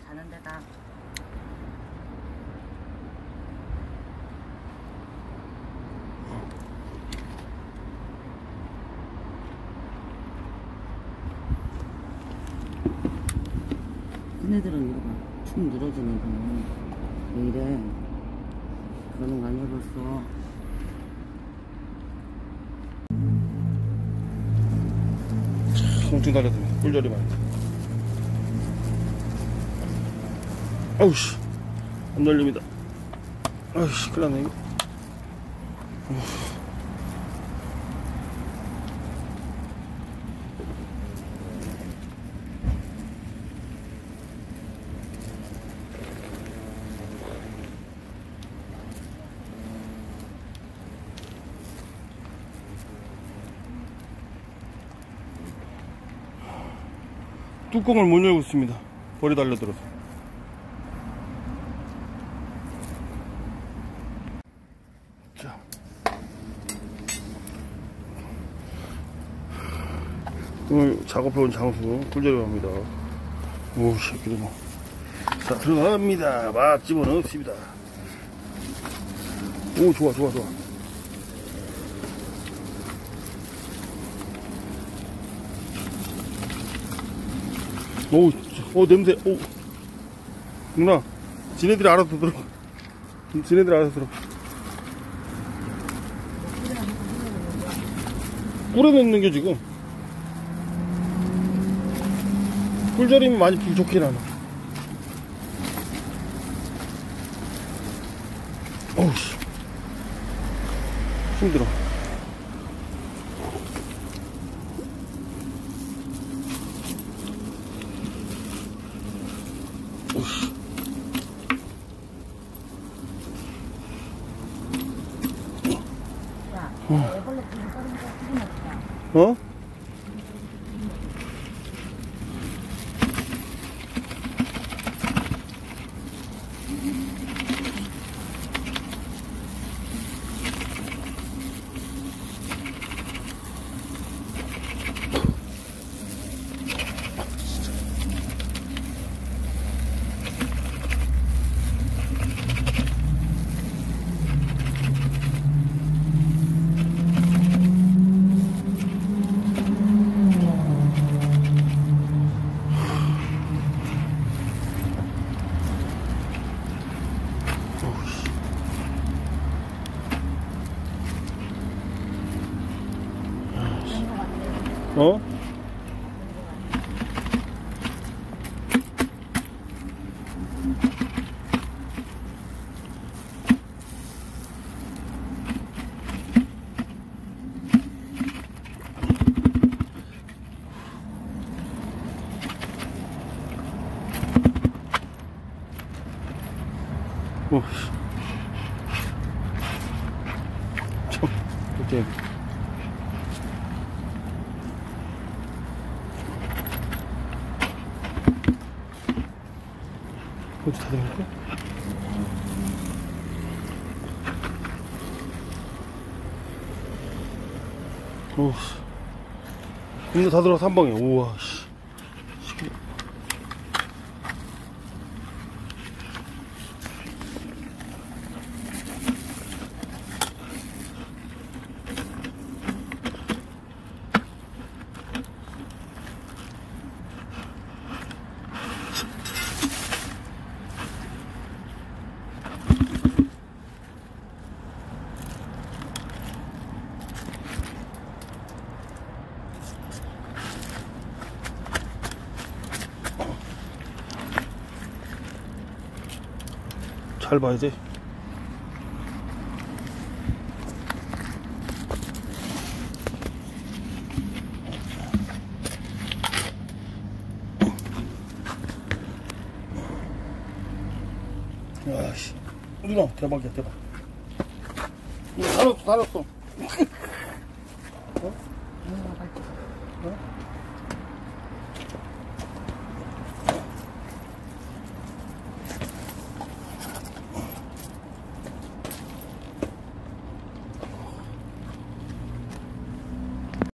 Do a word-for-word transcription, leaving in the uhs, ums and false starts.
자는 데다. 얘네들은 이거 봐. 축 늘어지는 거는 왜 이래? 그러는 거 아니야 벌써? 엄청 달렸습니다. 꿀조리 많이. 아우씨, 안 열립니다. 아우씨, 큰일 났네, 이거. 뚜껑을 못 열고 있습니다. 벌이 달려들어서. 자, 오늘 작업해온 장수 꿀조리 갑니다. 오우, 새끼들 뭐. 자, 들어갑니다. 막 집어넣습니다. 오, 좋아, 좋아, 좋아. 오, 오, 냄새, 오. 누나, 지네들이 알아서 들어. 지네들이 알아서 들어. 뿌려놓는 게 지금. 꿀조림이 많이 부족해, 나는. 어우, 씨. 힘들어. 어? 어? 오, 참, 어째. 어디 다 들어갈까? 오, 근데 다 들어가서 한 방에. 우와, 씨. 잘 봐야 돼. 야씨, 누나 대박이야, 대박. 이거 다 넣었어, 다 넣었어. 어? 어?